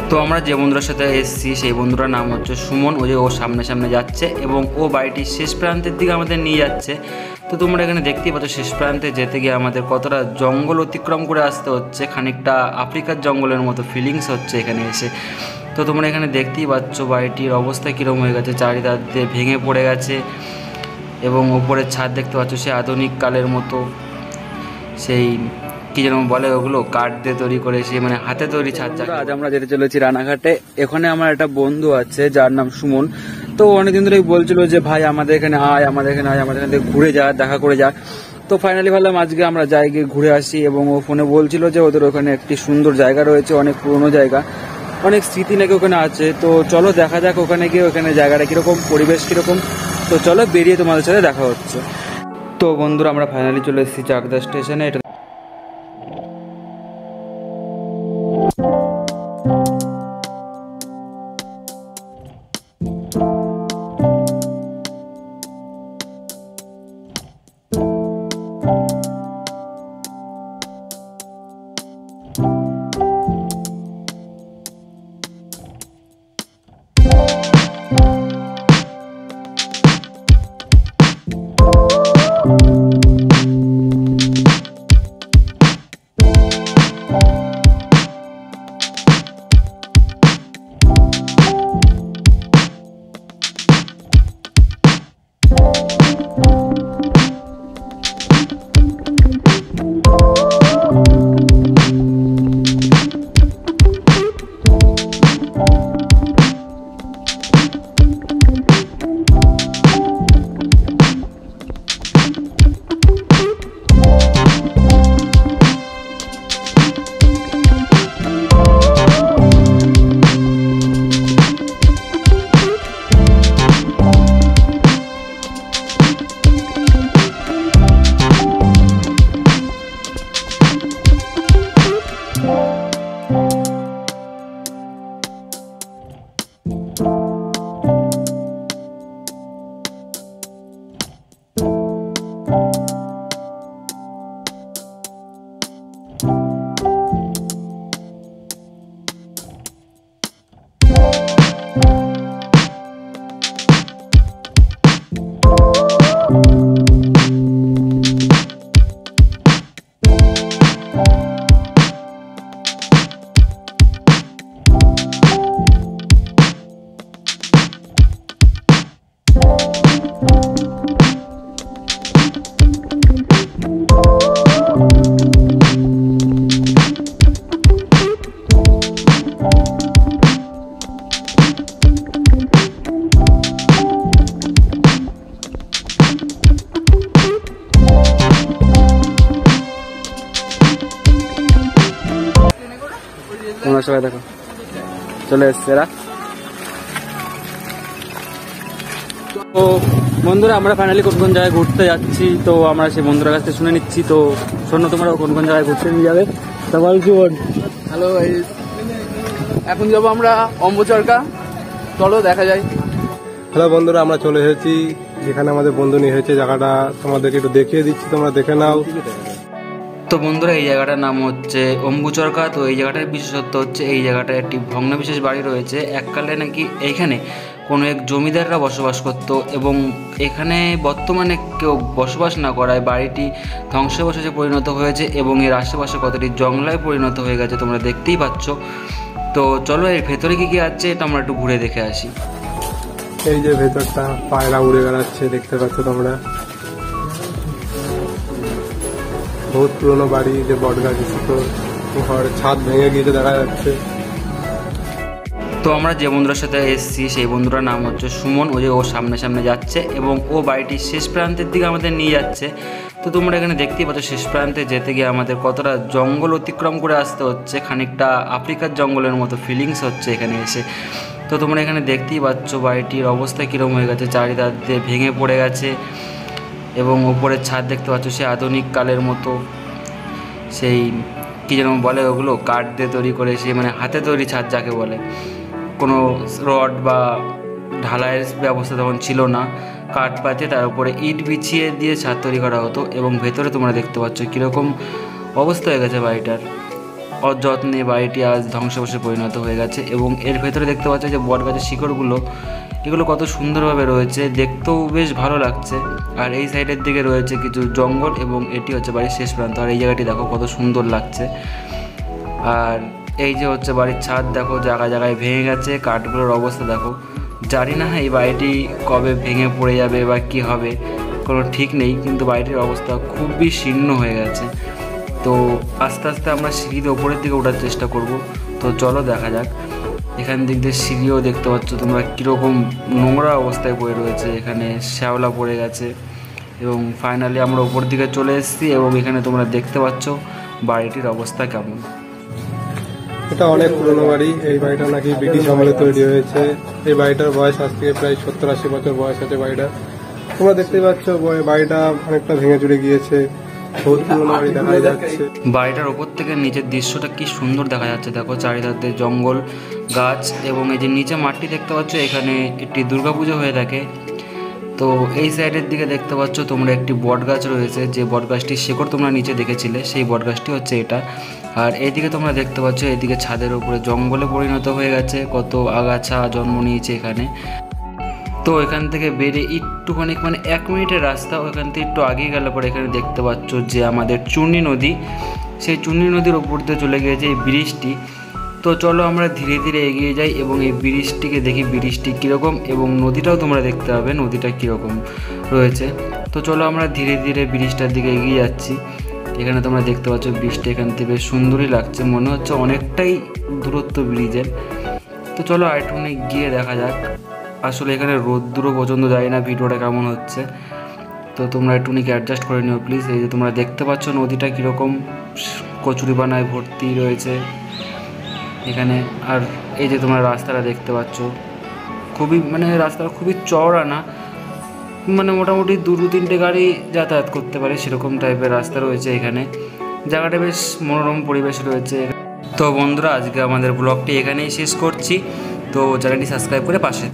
তো আমরা যে বন্ধুরার সাথে এসেছি সেই বন্ধুটার নাম হচ্ছে সুমন। ওই যে ও সামনে সামনে যাচ্ছে এবং ও বাড়িটির শেষ প্রান্তের দিকে আমাদের নিয়ে যাচ্ছে। তো তোমরা এখানে দেখতেই পাচ্ছ শেষ প্রান্তে যেতে গিয়ে আমাদের কতটা জঙ্গল অতিক্রম করে আসতে হচ্ছে, খানিকটা আফ্রিকার জঙ্গলের মতো ফিলিংস হচ্ছে এখানে এসে। তো তোমরা এখানে দেখতেই পাচ্ছ বাড়িটির অবস্থা কীরকম হয়ে গেছে, চারিধার দিয়ে ভেঙে পড়ে গেছে এবং ওপরের ছাদ দেখতে পাচ্ছ সে আধুনিক কালের মতো, সেই কি যেন বলে ওগুলো কাঠ দিয়ে তৈরি করে, সে মানে হাতে তৈরি ছাদ। আজ আমরা যেতে চলেছি রানাঘাটে। এখানে আমার একটা বন্ধু আছে যার নাম সুমন। তো অনেকদিন ধরেই বলছিল যে ভাই আমাদের এখানে আয়, আমাদের এখানে আয়, আমাদের এখানে ঘুরে যা, দেখা করে যা। তো ফাইনালি ভাবলাম আজকে আমরা যাই, গিয়ে ঘুরে আসি। এবং ও ফোনে বলছিল যে ওদের ওখানে একটি সুন্দর জায়গা রয়েছে, অনেক পুরনো জায়গা, অনেক স্মৃতি নাকি ওখানে আছে। তো চলো দেখা যাক ওখানে গিয়ে ওখানে জায়গাটা কিরকম, পরিবেশ কিরকম। তো চলো বেরিয়ে তোমাদের সাথে দেখা হচ্ছে। তো বন্ধুরা আমরা ফাইনালি চলে এসেছি চাকদা স্টেশনে। এটা তোমরা সবাই দেখো চলে এসছে এরা। তো বন্ধুরা আমরা ফাইনালি কোন কোন জায়গায় ঘুরতে যাচ্ছি, তো আমরা সেই বন্ধুরা কাছ থেকে শুনে নিচ্ছি। তো শোনো তোমরা কোন কোন জায়গায় ঘুরতে নিয়ে যাবে। তারপর কি বল। হ্যালো গাইস, এখন যাবো আমরা অম্বু চরকা, চলো দেখা যায়। হ্যালো বন্ধুরা, আমরা চলে এসেছি যেখানে আমাদের বন্ধু নিয়ে হয়েছে, জায়গাটা তোমাদেরকে একটু দেখিয়ে দিচ্ছি, তোমরা দেখে নাও। তো বন্ধুরা এই জায়গাটার নাম হচ্ছে অম্বু চরকা। তো এই জায়গাটার বিশেষত্ব হচ্ছে এই জায়গাটায় একটি ভগ্নবিশেষ বাড়ি রয়েছে। এককালে নাকি এইখানে কোনো এক জমিদাররা বসবাস করত এবং এখানে বর্তমানে কেউ বসবাস না করায় বাড়িটি ধ্বংসাবশেষে পরিণত হয়েছে এবং এর আশেপাশে কতটি জঙ্গলায় পরিণত হয়ে গেছে, তোমরা দেখতেই পাচ্ছ। তো চলো এর ভেতরে কি কি আছে এটা আমরা একটু ঘুরে দেখে আসি। এই যে ভেতরটা পায়রা উড়ে বেড়াচ্ছে, দেখতে পাচ্ছ তোমরা। বহুত পুরনো বাড়ি, যে বট গাছ ঘর ছাদ ভেঙে গিয়েছে দেখা যাচ্ছে। তো আমরা যে বন্ধুরার সাথে এসেছি সেই বন্ধুটার নাম হচ্ছে সুমন। ওই যে ও সামনে সামনে যাচ্ছে এবং ও বাড়িটির শেষ প্রান্তের দিকে আমাদের নিয়ে যাচ্ছে। তো তোমরা এখানে দেখতেই পাচ্ছ শেষ প্রান্তে যেতে গিয়ে আমাদের কতটা জঙ্গল অতিক্রম করে আসতে হচ্ছে, খানিকটা আফ্রিকার জঙ্গলের মতো ফিলিংস হচ্ছে এখানে এসে। তো তোমরা এখানে দেখতেই পাচ্ছ বাড়িটির অবস্থা কীরকম হয়ে গেছে, চারিধার দিয়ে ভেঙে পড়ে গেছে এবং ওপরের ছাদ দেখতে পাচ্ছ সে আধুনিক কালের মতো, সেই কী যেন বলে ওগুলো কাঠ দিয়ে তৈরি করে, সে মানে হাতে তৈরি ছাদ যাকে বলে। কোনো রড বা ঢালাইয়ের ব্যবস্থা তখন ছিল না, কাঠ পাতিয়ে তার উপরে ইট বিছিয়ে দিয়ে ছাদ তৈরি করা হতো। এবং ভেতরে তোমরা দেখতে পাচ্ছ কীরকম অবস্থা হয়ে গেছে বাড়িটার। অযত্নে বাড়িটি আজ ধ্বংসাবশে পরিণত হয়ে গেছে। এবং এর ভেতরে দেখতে পাচ্ছ যে বট গাছের শিকড়গুলো, এগুলো কত সুন্দরভাবে রয়েছে, দেখতেও বেশ ভালো লাগছে। আর এই সাইডের দিকে রয়েছে কিছু জঙ্গল এবং এটি হচ্ছে বাড়ির শেষ প্রান্ত। আর এই জায়গাটি দেখো কত সুন্দর লাগছে। আর এই যে হচ্ছে বাড়ির ছাদ দেখো, জায়গায় জায়গায় ভেঙে গেছে, কাঠগুলোর অবস্থা দেখো। জানি না এই বাড়িটি কবে ভেঙে পড়ে যাবে বা কী হবে, কোনো ঠিক নেই, কিন্তু বাড়িটির অবস্থা খুবই শীর্ণ হয়ে গেছে। তো আস্তে আস্তে আমরা সিঁড়ির ওপরের দিকে ওঠার চেষ্টা করব। তো চলো দেখা যাক। এখান দিক দিয়ে সিঁড়িও দেখতে পাচ্ছ তোমরা কীরকম নোংরা অবস্থায় পড়ে রয়েছে, এখানে শ্যাওলা পড়ে গেছে। এবং ফাইনালি আমরা ওপর দিকে চলে এসেছি এবং এখানে তোমরা দেখতে পাচ্ছ বাড়িটির অবস্থা কেমন। এটা অনেক পুরনো বাড়ি। এই বাড়িটা নাকি ব্রিটিশ আমলে তৈরি হয়েছে। এই বাড়িটার বয়স আজ থেকে প্রায় 70-80 বছর বয়স আছে বাড়িটা। তোমরা দেখতে পাচ্ছ বাড়িটা অনেকটা ভেঙে চুরে গিয়েছে, বহুত পুরনো বাড়ি দেখা যাচ্ছে। বাড়িটার ওপর থেকে নিচের দৃশ্যটা কি সুন্দর দেখা যাচ্ছে, দেখো চারিধারে জঙ্গল, গাছ এবং এই যে নিচে মাটি দেখতে পাচ্ছ, এখানে একটি দুর্গাপুজো হয়ে থাকে। তো এই সাইডের দিকে দেখতে পাচ্ছ তোমরা একটি বট গাছ রয়েছে, যে বট গাছটির শেকড় তোমরা নিচে দেখেছিলে, সেই বট গাছটি হচ্ছে এটা। আর এইদিকে তোমরা দেখতে পাচ্ছ এইদিকে ছাদের উপরে জঙ্গলে পরিণত হয়ে গেছে, কত আগাছা জন্ম নিয়েছে এখানে। তো এখান থেকে বেরিয়ে একটুখানি মানে 1 মিনিটের রাস্তা, ওইখান থেকে একটু আগিয়ে গেলে পরে এখানে দেখতে পাচ্ছ যে আমাদের চূর্ণী নদী, সেই চূর্ণী নদীর ওপর দিয়ে চলে গিয়েছে এই ব্রিজটি। তো চলো আমরা ধীরে ধীরে এগিয়ে যাই এবং এই ব্রিজটিকে দেখি ব্রিজটি কীরকম, এবং নদীটাও তোমরা দেখতে পাবে নদীটা কীরকম রয়েছে। তো চলো আমরা ধীরে ধীরে ব্রিজটার দিকে এগিয়ে যাচ্ছি। এখানে তোমরা দেখতে পাচ্ছ ব্রিজটা এখান থেকে বেশ সুন্দরই লাগছে, মনে হচ্ছে অনেকটাই দূরত্ব ব্রিজের। তো চলো আরেকটুখানি গিয়ে দেখা যাক। আসলে এখানে রোদ্দুরও পর্যন্ত যায় না, ভিডিওটা কেমন হচ্ছে। তো তোমরা একটুখানি অ্যাডজাস্ট করে নিও প্লিজ। এই যে তোমরা দেখতে পাচ্ছ নদীটা কীরকম কচুরিপানায় ভর্তি রয়েছে এখানে। আর এই যে তোমরা রাস্তাটা দেখতে পাচ্ছ, খুবই মানে রাস্তাটা খুবই চওড়া না, মানে মোটামুটি 2-3টে গাড়ি যাতায়াত করতে পারে সেরকম টাইপের রাস্তা রয়েছে এখানে। জায়গাটা বেশ মনোরম পরিবেশ রয়েছে। তো বন্ধুরা, আজকে আমাদের ব্লগটি এখানেই শেষ করছি। তো চ্যানেলটি সাবস্ক্রাইব করে পাশে